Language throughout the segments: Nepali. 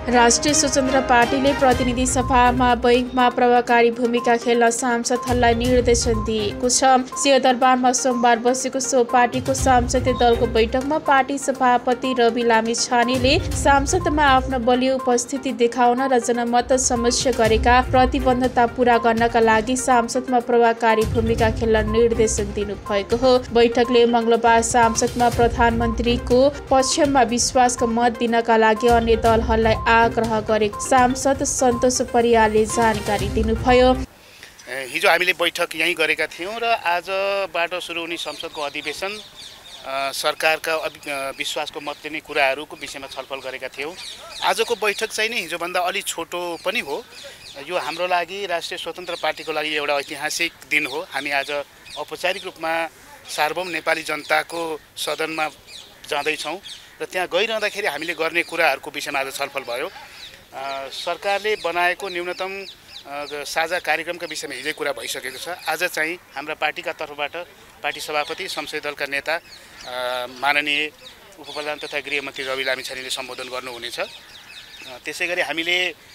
राष्ट्रिय स्वतन्त्र पार्टीले प्रतिनिधि सभामा बैंकमा प्रभावकारी भूमिका खेल्न सांसदहरूलाई निर्देशन दिएको छ। सिंहदरबारमा सोमबार बसेको सो पार्टीको सांसदीय दलको बैठकमा पार्टी सभापति रवि लामिछानेले सांसदमा आफ्नो बलियो उपस्थिति देखाउन र जनमत समस्या गरेका प्रतिबद्धता पूरा गर्नका लागि सांसदमा प्रभावकारी भूमिका खेल्न निर्देशन दिनुभएको हो। बैठकले मंगलबार सांसदमा प्रधानमन्त्रीको पक्षमा विश्वासको मत दिनका लागि अन्य दलहरूलाई आग्रह गरेको सांसद सन्तोष परियारले जानकारी दिनुभयो। हिजो हामीले बैठक यहीँ गरेका थियौँ र आजबाट सुरु हुने संसदको अधिवेशन सरकारका विश्वासको मत दिने कुराहरूको विषयमा छलफल गरेका थियौँ। आजको बैठक चाहिँ नि हिजोभन्दा अलि छोटो पनि हो। यो हाम्रो लागि राष्ट्रिय स्वतन्त्र पार्टीको लागि एउटा ऐतिहासिक दिन हो। हामी आज औपचारिक रूपमा सार्वभौम नेपाली जनताको सदनमा जाँदैछौँ र त्यहाँ गइरहँदाखेरि हामीले गर्ने कुराहरूको विषयमा आज छलफल भयो। सरकारले बनाएको न्यूनतम साझा कार्यक्रमका विषयमा हिजै कुरा भइसकेको छ। आज चाहिँ हाम्रा पार्टीका तर्फबाट पार्टी सभापति संसदीय दलका नेता माननीय उपप्रधान तथा गृहमन्त्री रवि लामिछानेले सम्बोधन गर्नुहुनेछ। त्यसैगरी हामीले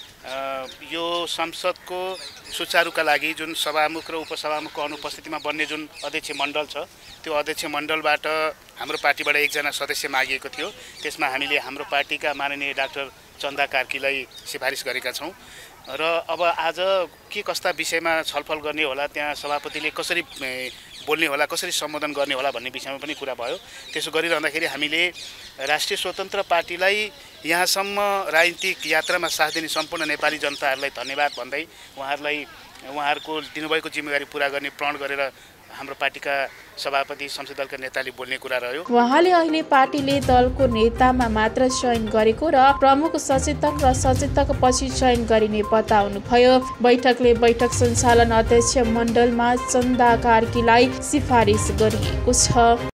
यो संसदको सुचारुका लागि जुन सभामुख र उपसभामुखको अनुपस्थितिमा बन्ने जुन अध्यक्ष मण्डल छ त्यो अध्यक्ष मण्डलबाट हाम्रो पार्टीबाट एकजना सदस्य मागिएको थियो। त्यसमा हामीले हाम्रो पार्टीका माननीय डाक्टर चन्दा कार्कीलाई सिफारिस गरेका छौँ र अब आज के कस्ता विषयमा छलफल गर्ने होला, त्यहाँ सभापतिले कसरी बोल्ने होला, कसरी सम्बोधन गर्ने होला भन्ने विषयमा पनि कुरा भयो। त्यसो गरिरहँदाखेरि हामीले राष्ट्रिय स्वतन्त्र पार्टीलाई यहाँसम्म राजनीतिक यात्रामा साथ दिने सम्पूर्ण नेपाली जनताहरूलाई धन्यवाद भन्दै उहाँहरूको दिनुभएको जिम्मेवारी पूरा गर्ने प्रण गरेर हाम्रो पार्टीका सभापति संसदीय दलका नेताले बोल्ने कुरा रह्यो। उहाँले अहिले पार्टीले दलको नेतामा मात्र चयन गरेको र प्रमुख सचेतक र सचेतक पछि चयन गरिने बताउनुभयो। बैठकले बैठक सञ्चालन अध्यक्ष मण्डलमा चन्दा कार्कीलाई सिफारिस गरिएको छ।